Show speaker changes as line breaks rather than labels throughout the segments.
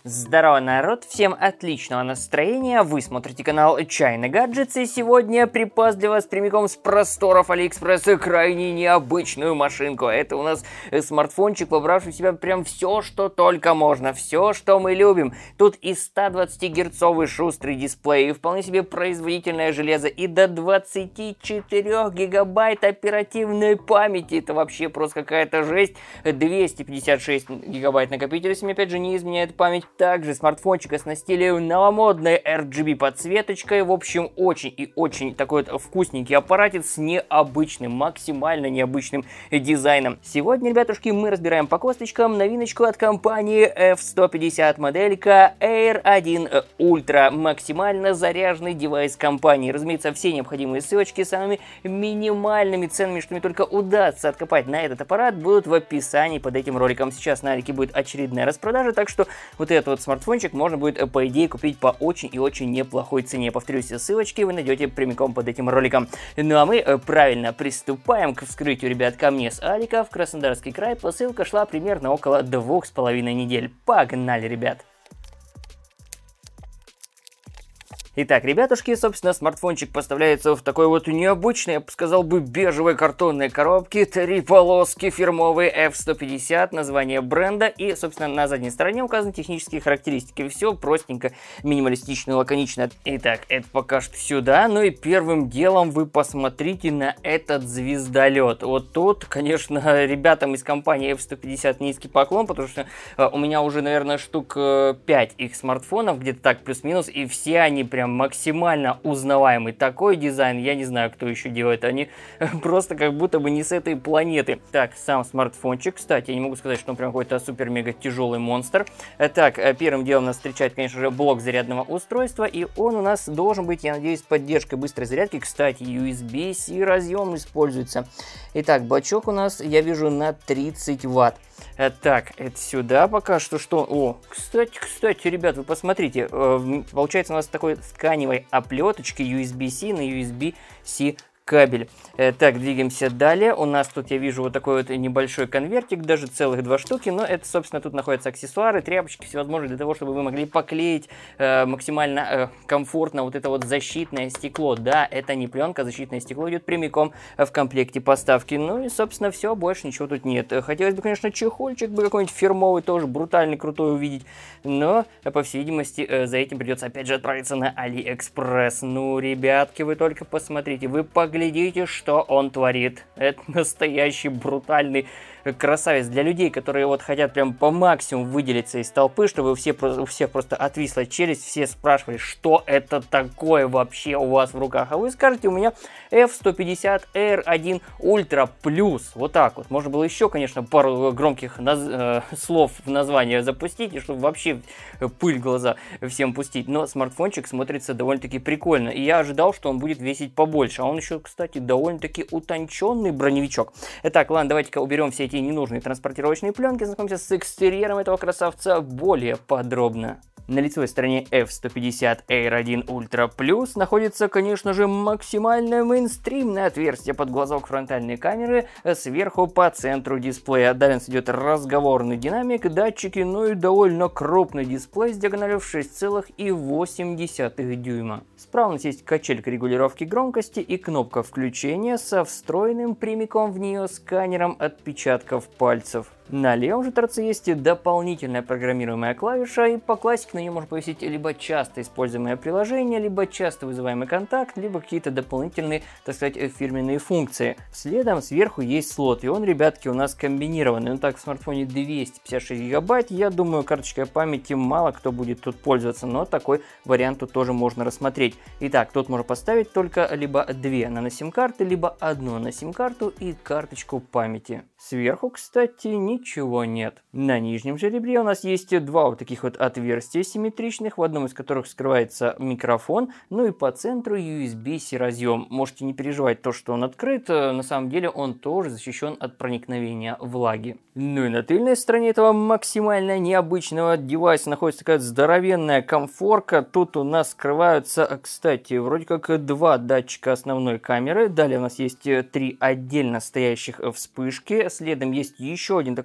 Здорово, народ! Всем отличного настроения! Вы смотрите канал China Gadgets, и сегодня припас для вас прямиком с просторов Алиэкспресса крайне необычную машинку. Это у нас смартфончик, вобравший в себя прям все, что только можно, все, что мы любим. Тут и 120-герцовый шустрый дисплей, и вполне себе производительное железо, и до 24 гигабайт оперативной памяти. Это вообще просто какая-то жесть. 256 гигабайт накопителя, если мне опять же не изменяет память. Также смартфончик оснастили новомодной RGB подсветочкой. В общем, очень и очень такой вот вкусненький аппаратец с необычным, максимально необычным дизайном. Сегодня, ребятушки, мы разбираем по косточкам новиночку от компании F150, моделька Air 1 Ultra. Максимально заряженный девайс компании. Разумеется, все необходимые ссылочки с самыми минимальными ценами, что мне только удастся откопать на этот аппарат, будут в описании под этим роликом. Сейчас на Алике будет очередная распродажа, так что вот этот вот смартфончик можно будет, по идее, купить по очень и очень неплохой цене. Повторюсь, все ссылочки вы найдете прямиком под этим роликом. Ну а мы правильно приступаем к вскрытию, ребят, ко мне с Алика в Краснодарский край. Посылка шла примерно около 2,5 недель. Погнали, ребят! Итак, ребятушки, собственно, смартфончик поставляется в такой вот необычной, я бы сказал бы, бежевой картонной коробке. 3 полоски, фирмовый F150, название бренда. И, собственно, на задней стороне указаны технические характеристики. Все простенько, минималистично, лаконично. Итак, это пока что сюда. Ну и первым делом вы посмотрите на этот звездолет. Вот тут, конечно, ребятам из компании F150 низкий поклон, потому что у меня уже, наверное, штук 5 их смартфонов, где-то так плюс-минус, и все они прям максимально узнаваемый. Такой дизайн, я не знаю, кто еще делает. Они просто как будто бы не с этой планеты. Так, сам смартфончик. Кстати, я не могу сказать, что он прям какой-то супер-мега тяжелый монстр. Так, первым делом нас встречает, конечно же, блок зарядного устройства. И он у нас должен быть, я надеюсь, с поддержкой быстрой зарядки. Кстати, USB-C разъем используется. Итак, бачок у нас, я вижу, на 30 ватт. Так, это сюда пока что. О, кстати, ребят, вы посмотрите. Получается у нас такой тканевой оплеточки USB-C на USB-C кабель. Так, двигаемся далее. У нас тут, я вижу, вот такой вот небольшой конвертик, даже целых 2 штуки, но это, собственно, тут находятся аксессуары, тряпочки всевозможные для того, чтобы вы могли поклеить максимально комфортно вот это вот защитное стекло. Да, это не пленка, защитное стекло идет прямиком в комплекте поставки. Ну и, собственно, все, больше ничего тут нет. Хотелось бы, конечно, чехольчик бы какой-нибудь фирмовый, тоже брутальный, крутой увидеть, но, по всей видимости, за этим придется опять же отправиться на Алиэкспресс. Ну, ребятки, вы только посмотрите, вы поглядите, что он творит. Это настоящий брутальный красавец для людей, которые вот хотят прям по максимуму выделиться из толпы, чтобы у всех просто отвисла челюсть, все спрашивали, что это такое вообще у вас в руках. А вы скажете, у меня F150 Air 1 Ultra Plus. Вот так вот. Можно было еще, конечно, пару громких слов в название запустить, и чтобы вообще пыль в глаза всем пустить. Но смартфончик смотрится довольно-таки прикольно. И я ожидал, что он будет весить побольше. А он еще, кстати, довольно-таки утонченный броневичок. Итак, ладно, давайте-ка уберем все эти ненужные транспортировочные пленки, знакомимся с экстерьером этого красавца более подробно. На лицевой стороне F150 Air 1 Ultra Plus находится, конечно же, максимально мейнстримное отверстие под глазок фронтальной камеры сверху по центру дисплея. Далее у нас идет разговорный динамик, датчики, ну и довольно крупный дисплей с диагональю в 6,8 дюйма. Справа у нас есть качелька регулировки громкости и кнопка включения со встроенным прямиком в нее сканером отпечатков пальцев. На левом же торце есть дополнительная программируемая клавиша, и по классике на нее можно повесить либо часто используемое приложение, либо часто вызываемый контакт, либо какие-то дополнительные, так сказать, фирменные функции. Следом сверху есть слот, и он, ребятки, у нас комбинированный. Ну так, в смартфоне 256 гигабайт, я думаю, карточкой памяти мало кто будет тут пользоваться, но такой вариант тут тоже можно рассмотреть. Итак, тут можно поставить только либо 2 нано-сим-карты, либо 1 нано-сим-карту и карточку памяти. Сверху, кстати, ничего нет. На нижнем же ребре у нас есть 2 вот таких вот отверстия симметричных, в одном из которых скрывается микрофон, ну и по центру USB-C разъем. Можете не переживать то, что он открыт, на самом деле он тоже защищен от проникновения влаги. Ну и на тыльной стороне этого максимально необычного девайса находится такая здоровенная комфорка. Тут у нас скрываются, кстати, вроде как 2 датчика основной камеры. Далее у нас есть 3 отдельно стоящих вспышки. Следом есть еще один такой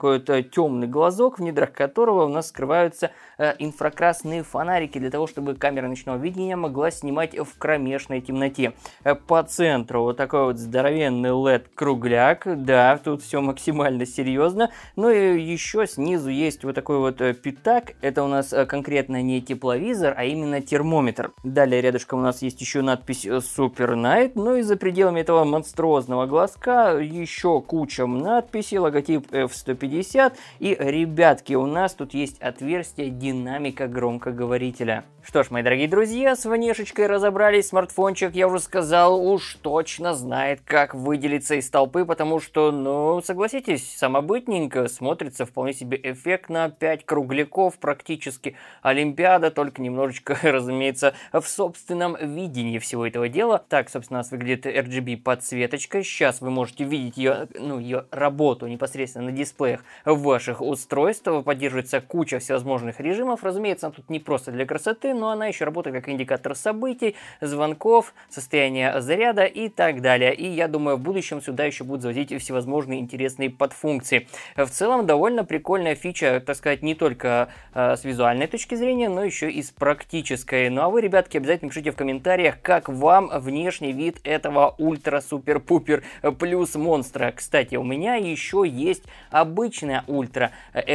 такой вот темный глазок, в недрах которого у нас скрываются инфракрасные фонарики для того, чтобы камера ночного видения могла снимать в кромешной темноте. По центру вот такой вот здоровенный LED-кругляк, да, тут все максимально серьезно. Ну и еще снизу есть вот такой вот пятак, это у нас конкретно не тепловизор, а именно термометр. Далее рядышком у нас есть еще надпись Super Night, ну и за пределами этого монструозного глазка еще куча надписей, логотип F150, и, ребятки, у нас тут есть отверстие динамика громкоговорителя. Что ж, мои дорогие друзья, с внешечкой разобрались. Смартфончик, я уже сказал, уж точно знает, как выделиться из толпы, потому что, ну, согласитесь, самобытненько, смотрится вполне себе эффектно. 5 кругляков, практически Олимпиада, только немножечко, разумеется, в собственном видении всего этого дела. Так, собственно, у нас выглядит RGB подсветочка. Сейчас вы можете видеть ее, ну, ее работу непосредственно на дисплеях ваших устройств. Поддерживается куча всевозможных режимов. Разумеется, она тут не просто для красоты, но она еще работает как индикатор событий, звонков, состояния заряда и так далее. И я думаю, в будущем сюда еще будут заводить всевозможные интересные подфункции. В целом, довольно прикольная фича, так сказать, не только с визуальной точки зрения, но еще и с практической. Ну а вы, ребятки, обязательно пишите в комментариях, как вам внешний вид этого ультра-супер-пупер плюс монстра. Кстати, у меня еще есть обычная ультра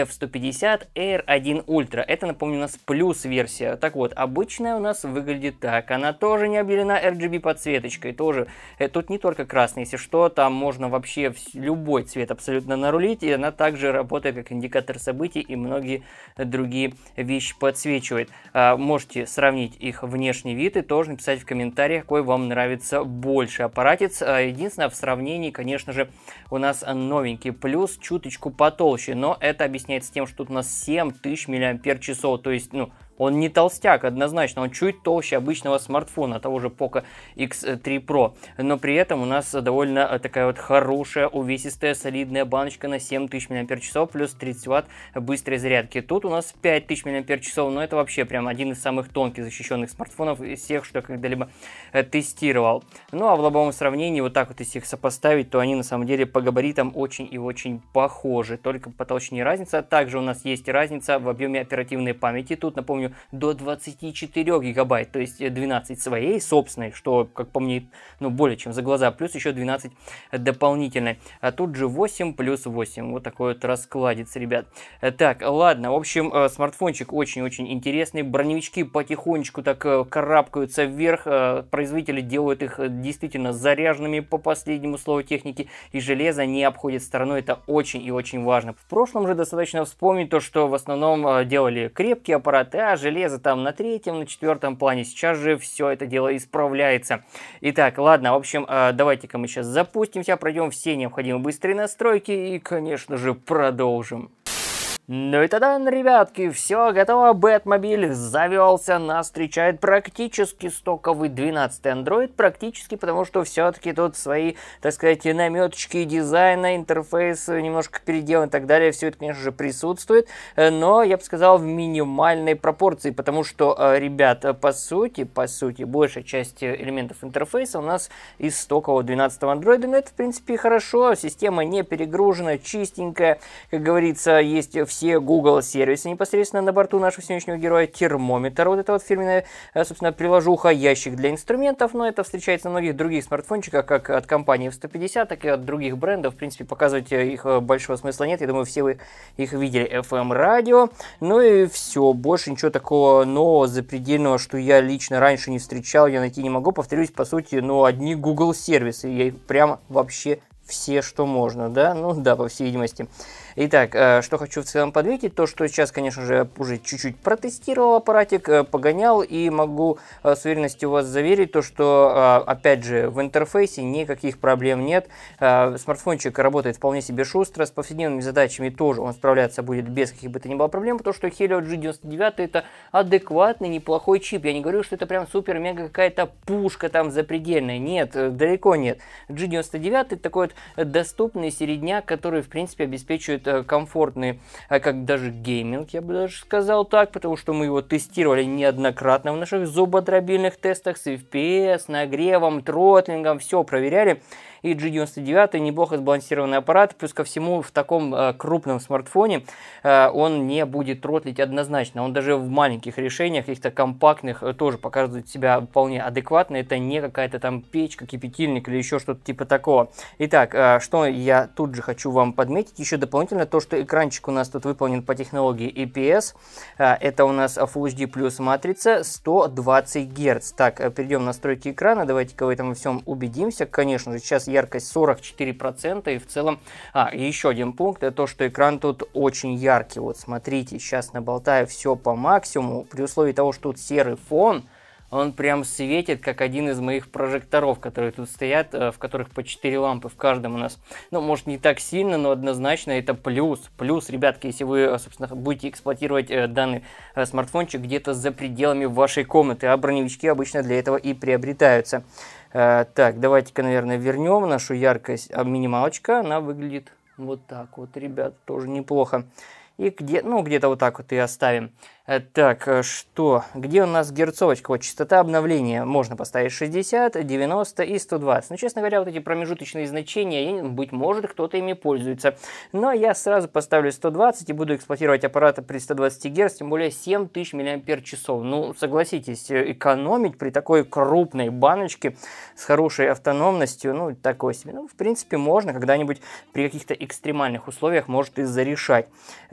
F150 R1 Ultra. Это, напомню, у нас плюс версия. Так вот, обычная у нас выглядит так. Она тоже не обделена RGB подсветочкой. Тоже. Тут не только красный, если что, там можно вообще любой цвет абсолютно нарулить. И она также работает как индикатор событий и многие другие вещи подсвечивает. Можете сравнить их внешний вид и тоже написать в комментариях, какой вам нравится больше аппаратец. Единственное, в сравнении, конечно же, у нас новенький плюс чуточку потолще. Но это объясняется тем, что тут у нас 7000 мАч. То есть, ну, он не толстяк, однозначно, он чуть толще обычного смартфона, того же Poco X3 Pro. Но при этом у нас довольно такая вот хорошая, увесистая, солидная баночка на 7000 мАч плюс 30 Вт быстрой зарядки. Тут у нас 5000 мАч, но это вообще прям один из самых тонких защищенных смартфонов из всех, что я когда-либо тестировал. Ну а в лобовом сравнении, вот так вот если их сопоставить, то они на самом деле по габаритам очень и очень похожи, только по толщине разница. Также у нас есть разница в объеме оперативной памяти. Тут, напомню, до 24 гигабайт, то есть 12 своей собственной, что, как по мне, ну, более чем за глаза, плюс еще 12 дополнительной. А тут же 8 плюс 8, вот такой вот раскладец, ребят. Так, ладно, в общем, смартфончик очень-очень интересный, броневички потихонечку так карабкаются вверх, производители делают их действительно заряженными по последнему слову техники, и железо не обходит стороной, это очень и очень важно. В прошлом же достаточно вспомнить то, что в основном делали крепкие аппараты, а железо там на 3-м, на 4-м плане. Сейчас же все это дело исправляется. Итак, ладно, в общем, давайте-ка мы сейчас запустимся, пройдем все необходимые быстрые настройки и, конечно же, продолжим. Ну и тогда, ребятки, все готово, Бэтмобиль завелся, нас встречает практически стоковый 12-й Android, практически, потому что все-таки тут свои, так сказать, наметочки дизайна, интерфейс немножко переделан и так далее, все это, конечно же, присутствует, но, я бы сказал, в минимальной пропорции, потому что, ребят, по сути, большая часть элементов интерфейса у нас из стокового 12-го Android, но это, в принципе, хорошо, система не перегружена, чистенькая, как говорится, есть все Google сервисы непосредственно на борту нашего сегодняшнего героя, термометр, вот это вот фирменная, собственно, приложуха, ящик для инструментов, но это встречается на многих других смартфончиках, как от компании F150, так и от других брендов, в принципе, показывать их большого смысла нет, я думаю, все вы их видели, FM-радио, ну и все, больше ничего такого нового, запредельного, что я лично раньше не встречал, я найти не могу, повторюсь, по сути, ну, одни Google сервисы, я прям вообще все, что можно, да, ну да, по всей видимости. Итак, что хочу в целом подметить, то что сейчас, конечно же, уже чуть-чуть протестировал аппаратик, погонял и могу с уверенностью вас заверить, то что, опять же, в интерфейсе никаких проблем нет. Смартфончик работает вполне себе шустро, с повседневными задачами тоже он справляться будет без каких бы то ни было проблем, потому что Helio G99 это адекватный, неплохой чип. Я не говорю, что это прям супер-мега какая-то пушка там запредельная. Нет, далеко нет. G99 это такой вот доступный середняк, который, в принципе, обеспечивает комфортный, как даже гейминг, я бы даже сказал так, потому что мы его тестировали неоднократно в наших зубодробильных тестах с FPS, нагревом, тротлингом, все проверяли. И G99 неплохо сбалансированный аппарат, плюс ко всему в таком крупном смартфоне он не будет тротлить однозначно. Он даже в маленьких решениях, каких-то компактных, тоже показывает себя вполне адекватно. Это не какая-то там печка, кипятильник или еще что-то типа такого. Итак, что я тут же хочу вам подметить, еще дополнительно то, что экранчик у нас тут выполнен по технологии IPS. Это у нас Full HD плюс матрица 120 Гц. Так, перейдем в настройки экрана, давайте-ка в этом всем убедимся. Конечно же, сейчас яркость 44%, и в целом... и еще один пункт, это то, что экран тут очень яркий. Вот смотрите, сейчас наболтаю все по максимуму, при условии того, что тут серый фон, он прям светит, как один из моих прожекторов, которые тут стоят, в которых по 4 лампы в каждом у нас. Ну, может, не так сильно, но однозначно это плюс. Плюс, ребятки, если вы, собственно, будете эксплуатировать данный смартфончик где-то за пределами вашей комнаты, а броневички обычно для этого и приобретаются. Так, давайте-ка, наверное, вернем нашу яркость. Минималочка, она выглядит вот так вот, ребят, тоже неплохо. И где-то вот так вот и оставим. Так, где у нас герцовочка? Вот частота обновления можно поставить 60, 90 и 120. Но, честно говоря, вот эти промежуточные значения, быть может, кто-то ими пользуется. Но я сразу поставлю 120 и буду эксплуатировать аппарат при 120 Гц, тем более 7000 мАч. Ну, согласитесь, экономить при такой крупной баночке с хорошей автономностью, ну, такой себе. Ну, в принципе, можно когда-нибудь при каких-то экстремальных условиях, может и зарешать.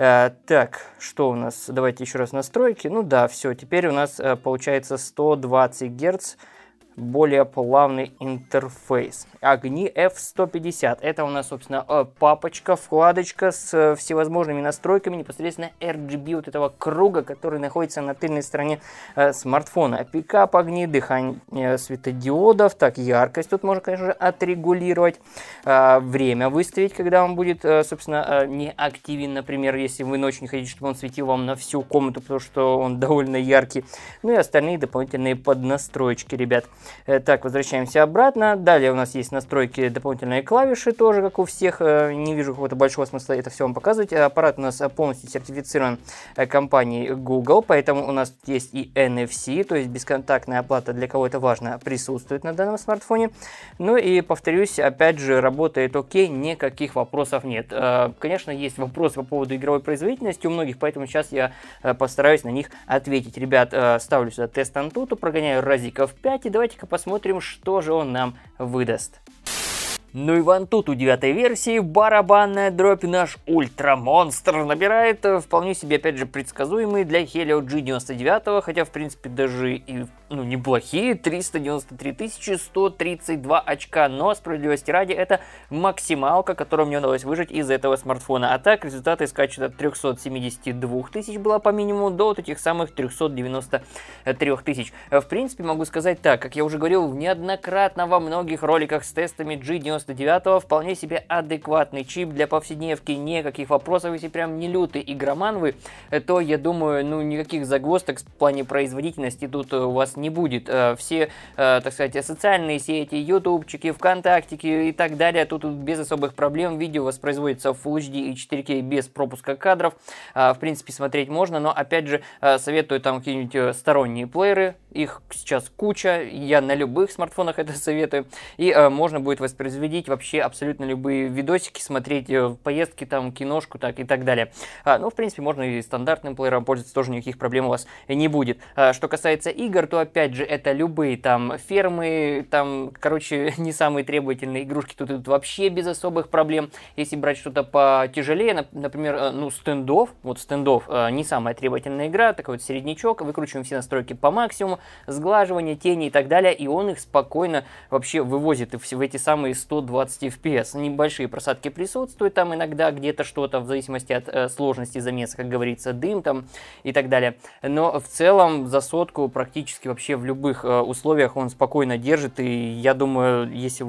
Так, что у нас? Давайте еще раз настройки. Ну да, все, теперь у нас получается 120 Гц, более плавный интерфейс. Огни F150. Это у нас, собственно, папочка, вкладочка с всевозможными настройками непосредственно RGB вот этого круга, который находится на тыльной стороне смартфона. Пикап огни, дыхание светодиодов. Так, яркость тут можно, конечно же, отрегулировать. Время выставить, когда он будет, собственно, не активен, например, если вы ночью не хотите, чтобы он светил вам на всю комнату, потому что он довольно яркий. Ну и остальные дополнительные поднастроечки, ребят. Так, возвращаемся обратно. Далее у нас есть настройки, дополнительные клавиши, тоже как у всех. Не вижу какого-то большого смысла это все вам показывать. Аппарат у нас полностью сертифицирован компанией Google, поэтому у нас есть и NFC, то есть бесконтактная оплата, для кого это важно, присутствует на данном смартфоне. Ну и, повторюсь, опять же, работает окей, никаких вопросов нет. Конечно, есть вопросы по поводу игровой производительности у многих, поэтому сейчас я постараюсь на них ответить. Ребят, ставлю сюда тест Antutu, прогоняю разиков 5 и давайте-ка посмотрим, что же он нам выдаст. Ну и в Antutu 9 версии барабанная дробь наш ультрамонстр набирает вполне себе, опять же, предсказуемые для Helio G99, хотя, в принципе, даже и неплохие 393 132 очка, но, справедливости ради, это максималка, которую мне удалось выжать из этого смартфона. А так, результаты скачут от 372 тысяч была по минимуму до вот этих самых 393 тысяч. В принципе, могу сказать так, как я уже говорил неоднократно во многих роликах с тестами G99, вполне себе адекватный чип для повседневки, никаких вопросов. Если прям не лютый игроман вы, то, я думаю, никаких загвоздок в плане производительности тут у вас не будет. Все, так сказать, социальные сети, ютубчики, вконтактики и так далее, тут без особых проблем. Видео воспроизводится в Full HD и 4K без пропуска кадров. В принципе, смотреть можно, но, опять же, советую там какие-нибудь сторонние плееры. Их сейчас куча, я на любых смартфонах это советую. И можно будет воспроизводить вообще абсолютно любые видосики, смотреть поездки, там, киношку, так и так далее. Ну, в принципе, можно и стандартным плеером пользоваться, тоже никаких проблем у вас не будет. Что касается игр, то, опять же, это любые там фермы, там, короче, не самые требовательные игрушки тут идут вообще без особых проблем. Если брать что-то потяжелее, например, Standoff, вот Standoff не самая требовательная игра, такой вот середнячок, выкручиваем все настройки по максимуму, сглаживание, тени и так далее, и он их спокойно вообще вывозит в эти самые 120 FPS. Небольшие просадки присутствуют там иногда, где-то что-то, в зависимости от сложности замеса, как говорится, дым там и так далее. Но в целом за сотку практически вообще в любых условиях он спокойно держит, и я думаю, если вы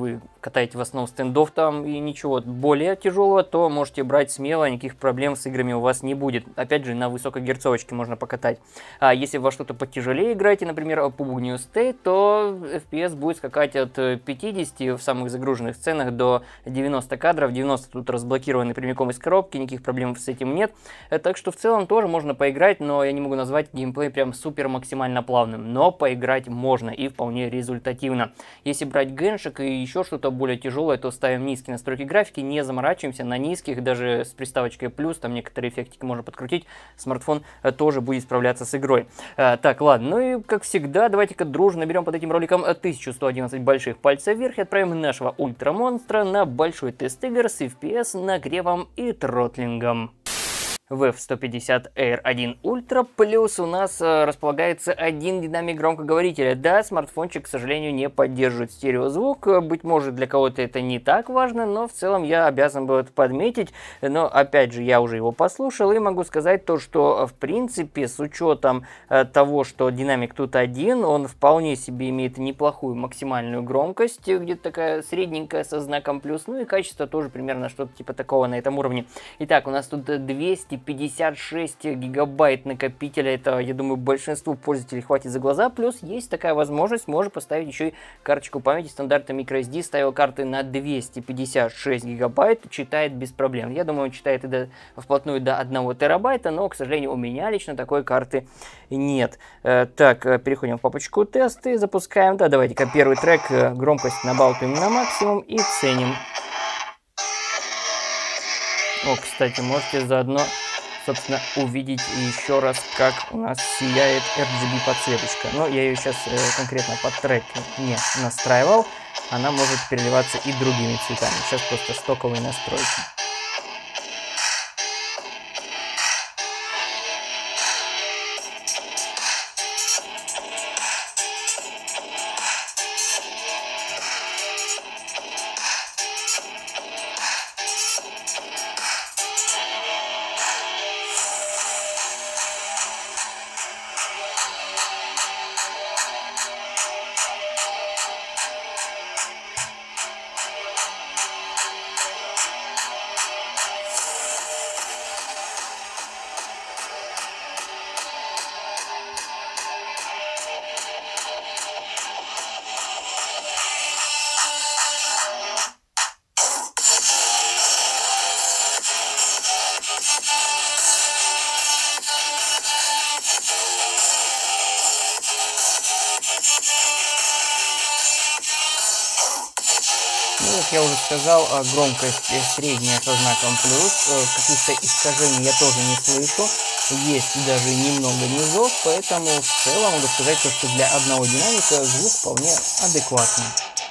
катаете в основном стендов там и ничего более тяжелого, то можете брать смело, никаких проблем с играми у вас не будет. Опять же, на высокой герцовочке можно покатать. А если во что-то потяжелее играете, например, PUBG New State, то FPS будет скакать от 50 в самых загруженных сценах до 90 кадров. 90 тут разблокированы прямиком из коробки, никаких проблем с этим нет. Так что в целом тоже можно поиграть, но я не могу назвать геймплей прям супер максимально плавным. Но поиграть можно и вполне результативно. Если брать геншик и еще что-то более тяжелое, то ставим низкие настройки графики, не заморачиваемся на низких, даже с приставочкой плюс, там некоторые эффектики можно подкрутить, смартфон тоже будет справляться с игрой. Так, ладно, ну и как всегда, давайте-ка дружно наберем под этим роликом 1111 больших пальцев вверх и отправим нашего ультрамонстра на большой тест игр с FPS, нагревом и тротлингом. В F150 R1 Ultra плюс у нас располагается один динамик громкоговорителя. Да, смартфончик, к сожалению, не поддерживает стереозвук. Быть может, для кого-то это не так важно, но в целом я обязан был это подметить. Но, опять же, я уже его послушал и могу сказать то, что, в принципе, с учетом того, что динамик тут один, он вполне себе имеет неплохую максимальную громкость, где-то такая средненькая со знаком плюс, ну и качество тоже примерно что-то типа такого на этом уровне. Итак, у нас тут 256 гигабайт накопителя, это, я думаю, большинству пользователей хватит за глаза, плюс есть такая возможность, можно поставить еще и карточку памяти стандарта microSD, ставил карты на 256 гигабайт, читает без проблем. Я думаю, он читает и вплотную до 1 терабайта, но, к сожалению, у меня лично такой карты нет. Так, переходим в папочку тесты, запускаем, да, давайте-ка первый трек, громкость набалтываем на максимум и ценим. О, кстати, можете заодно, собственно, увидеть еще раз, как у нас сияет RGB подсветочка. Но я ее сейчас конкретно под трек не настраивал. Она может переливаться и другими цветами. Сейчас просто стоковые настройки. Ну, как я уже сказал, громкость средняя со знаком плюс, каких-то искажений я тоже не слышу, есть даже немного низов, поэтому в целом могу сказать, что для одного динамика звук вполне адекватный.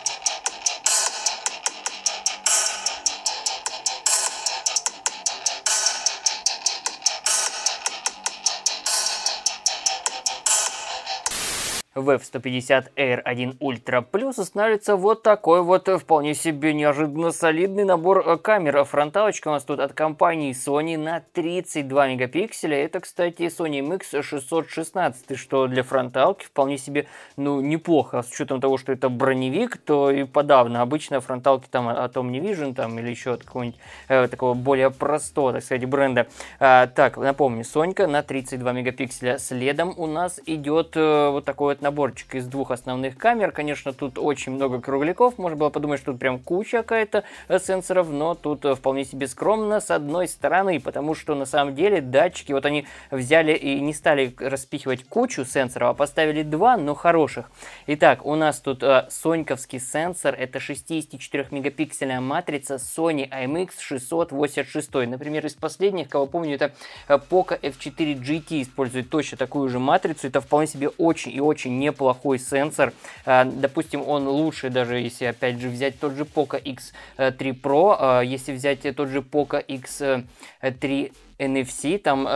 В F150 R1 Ultra Plus устанавливается вот такой вот вполне себе неожиданно солидный набор камер. Фронталочка у нас тут от компании Sony на 32 мегапикселя. Это, кстати, Sony IMX616, что для фронталки вполне себе, ну, неплохо. С учетом того, что это броневик, то и подавно. Обычно фронталки там от OmniVision там, или еще от какого-нибудь такого более простого, так сказать, бренда. Так, напомню, Сонька на 32 мегапикселя. Следом у нас идет вот такой вот наборчик из двух основных камер. Конечно, тут очень много кругляков. Можно было подумать, что тут прям куча какая-то сенсоров, но тут вполне себе скромно с одной стороны, потому что на самом деле датчики, вот они взяли и не стали распихивать кучу сенсоров, а поставили два, но хороших. Итак, у нас тут соньковский сенсор, это 64-мегапиксельная матрица Sony IMX686. Например, из последних, кого помню, это Poco F4 GT использует точно такую же матрицу. Это вполне себе очень и очень неплохой сенсор. Допустим, он лучше, даже если опять же взять тот же Poco X3 Pro, если взять тот же Poco X3 NFC, там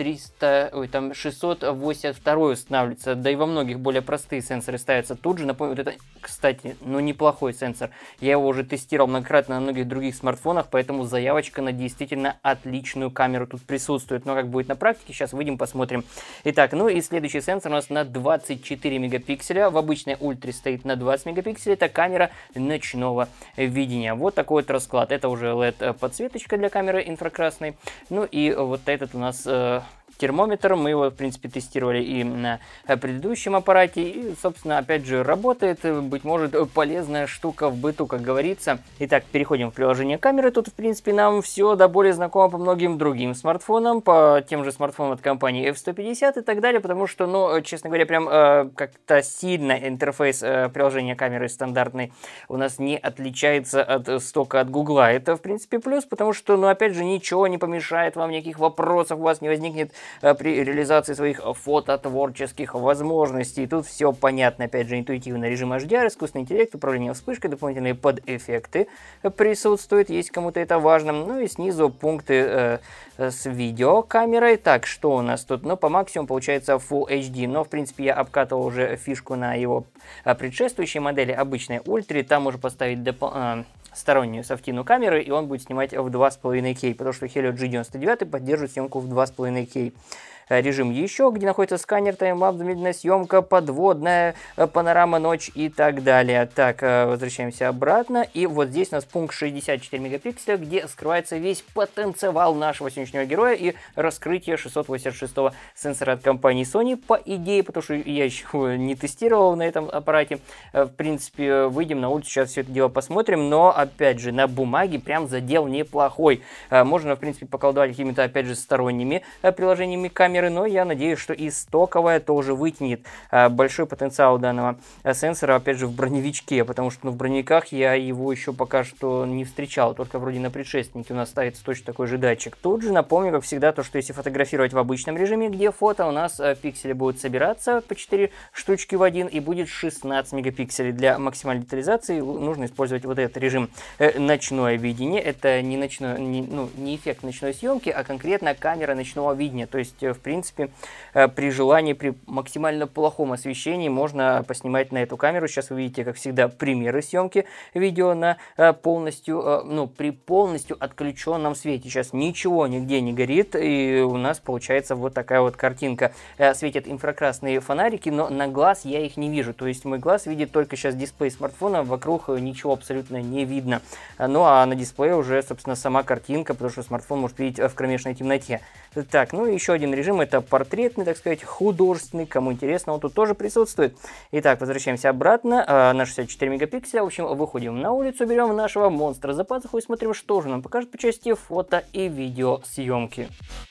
682 устанавливается, да и во многих более простые сенсоры ставятся тут же. Напомню, вот это, кстати, ну неплохой сенсор. Я его уже тестировал многократно на многих других смартфонах, поэтому заявочка на действительно отличную камеру тут присутствует. Но как будет на практике, сейчас выйдем, посмотрим. Итак, ну и следующий сенсор у нас на 24 мегапикселя. В обычной ультре стоит на 20 мегапикселей. Это камера ночного видения. Вот такой вот расклад. Это уже LED-подсветочка для камеры инфракрасной. Ну и вот этот у нас термометр, мы его, в принципе, тестировали и на предыдущем аппарате, и, собственно, опять же, работает, быть может, полезная штука в быту, как говорится. Итак, переходим в приложение камеры, тут, в принципе, нам все до более знакомо по многим другим смартфонам, по тем же смартфонам от компании F150 и так далее, потому что, ну, честно говоря, прям как-то сильно интерфейс приложения камеры стандартный у нас не отличается от стока от Гугла. Это, в принципе, плюс, потому что, ну, опять же, ничего не помешает вам, никаких вопросов у вас не возникнет при реализации своих фототворческих возможностей. Тут все понятно, опять же, интуитивно. Режим HDR, искусственный интеллект, управление вспышкой, дополнительные подэффекты присутствуют, если кому-то это важно. Ну и снизу пункты с видеокамерой. Так, что у нас тут? Ну, по максимуму получается Full HD, но, в принципе, я обкатывал уже фишку на его предшествующей модели, обычной ультре. Там можно поставить стороннюю софтину камеры, и он будет снимать в 2,5К, потому что Helio G99 поддерживает съемку в 2,5К. Режим еще, где находится сканер, таймлапс, замедленная съемка, подводная, панорама, ночь и так далее. Так, возвращаемся обратно. И вот здесь у нас пункт 64 мегапикселя, где скрывается весь потенциал нашего сегодняшнего героя и раскрытие 686-го сенсора от компании Sony, по идее, потому что я еще не тестировал на этом аппарате. В принципе, выйдем на улицу, сейчас все это дело посмотрим, но, опять же, на бумаге прям задел неплохой. Можно, в принципе, поколдовать какими-то, опять же, сторонними приложениями камеры, но я надеюсь, что и стоковая тоже вытянет большой потенциал данного сенсора, опять же, в броневичке, потому что в броневиках я его еще пока что не встречал, только вроде на предшественнике у нас ставится точно такой же датчик. Тут же напомню, как всегда, то, что если фотографировать в обычном режиме, где фото, у нас пиксели будут собираться по 4 штучки в один, и будет 16 мегапикселей. Для максимальной детализации нужно использовать вот этот режим ночное видение. Это не ночное, не эффект ночной съемки, а конкретно камера ночного видения, то есть, в принципе, при желании, при максимально плохом освещении можно поснимать на эту камеру. Сейчас вы видите, как всегда, примеры съемки видео на при полностью отключенном свете. Сейчас ничего нигде не горит, и у нас получается вот такая вот картинка. Светят инфракрасные фонарики, но на глаз я их не вижу. То есть мой глаз видит только сейчас дисплей смартфона, вокруг ничего абсолютно не видно. Ну а на дисплее уже, собственно, сама картинка, потому что смартфон может видеть в кромешной темноте. Так, ну и еще один режим, это портретный, так сказать, художественный, кому интересно, он тут тоже присутствует. Итак, возвращаемся обратно на 64 мегапикселя, в общем, выходим на улицу, берем нашего монстра за пазуху и смотрим, что же нам покажет по части фото и видеосъемки.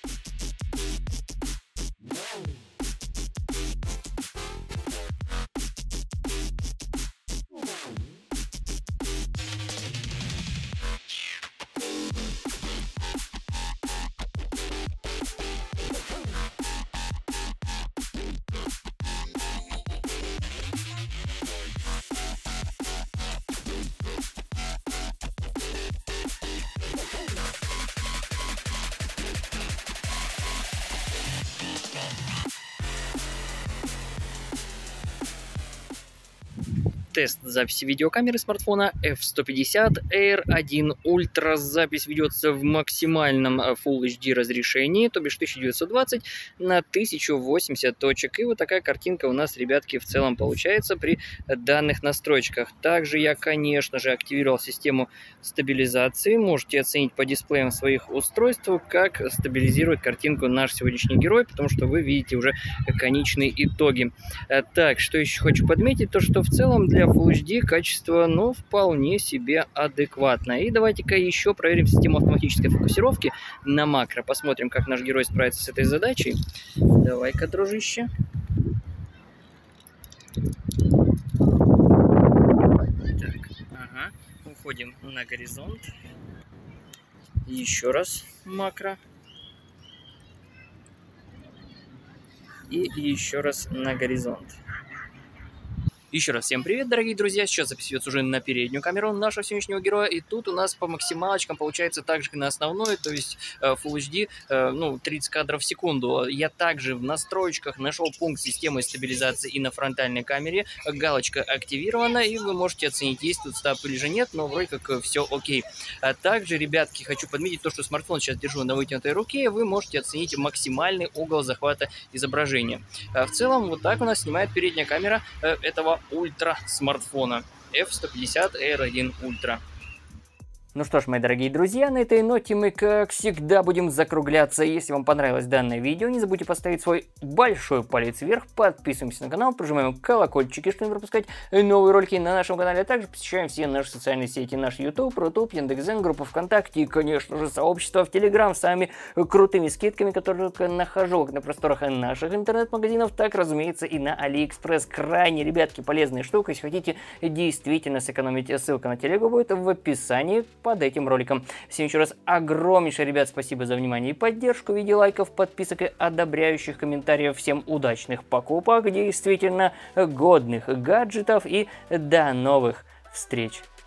Тест записи видеокамеры смартфона F150 R1 Ultra. Запись ведется в максимальном Full HD разрешении, то бишь 1920 на 1080 точек. И вот такая картинка у нас, ребятки, в целом получается при данных настройках. Также я, конечно же, активировал систему стабилизации. Можете оценить по дисплеям своих устройств, как стабилизирует картинку наш сегодняшний герой, потому что вы видите уже конечные итоги. Так, что еще хочу подметить, то что в целом для Full HD качество, ну, вполне себе адекватное. И давайте-ка еще проверим систему автоматической фокусировки на макро. Посмотрим, как наш герой справится с этой задачей. Давай-ка, дружище. Так, ага. Уходим на горизонт. Еще раз макро. И еще раз на горизонт. Еще раз всем привет, дорогие друзья, сейчас запись ведется уже на переднюю камеру нашего сегодняшнего героя, и тут у нас по максималочкам получается так же, как на основной, то есть Full HD, 30 кадров в секунду. Я также в настройках нашел пункт системы стабилизации и на фронтальной камере, галочка активирована, и вы можете оценить, есть тут стап или же нет, но вроде как все окей. А также, ребятки, хочу подметить то, что смартфон сейчас держу на вытянутой руке, вы можете оценить максимальный угол захвата изображения. В целом, вот так у нас снимает передняя камера этого ультра смартфона F150R1 Ultra. Ну что ж, мои дорогие друзья, на этой ноте мы, как всегда, будем закругляться. Если вам понравилось данное видео, не забудьте поставить свой большой палец вверх, подписываемся на канал, прожимаем колокольчики, чтобы не пропускать новые ролики на нашем канале, а также посещаем все наши социальные сети, наш YouTube, Рутуб, Яндекс.Зен, группу ВКонтакте и, конечно же, сообщество в Telegram с самыми крутыми скидками, которые только нахожу как на просторах наших интернет-магазинов, так, разумеется, и на AliExpress. Крайне, ребятки, полезная штука, если хотите действительно сэкономить. Ссылка на телегу будет в описании под этим роликом. Всем еще раз огромнейшее, ребят, спасибо за внимание и поддержку в виде лайков, подписок и одобряющих комментариев. Всем удачных покупок, действительно годных гаджетов и до новых встреч!